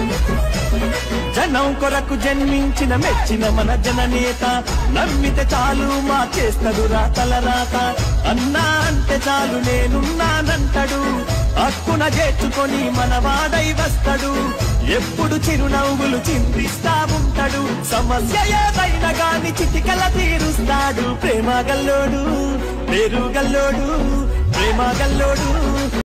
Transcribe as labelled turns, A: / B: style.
A: జనం కొరకు జన్మించిన మెచ్చిన మన జననేత నమ్మితే చాలు మా చేస్తడు రాతల రాత అన్నా అంటే చాలు నేనున్నానంటాడు హక్కున చేర్చుకొని మన వాడై వస్తాడు ఎప్పుడు చిరునవ్వులు చిందిస్తా ఉంటాడు సమస్య ఏదైనా గాని చిటికల తీరుస్తాడు ప్రేమ గల్లోడు పేరు గల్లోడు ప్రేమ గల్లోడు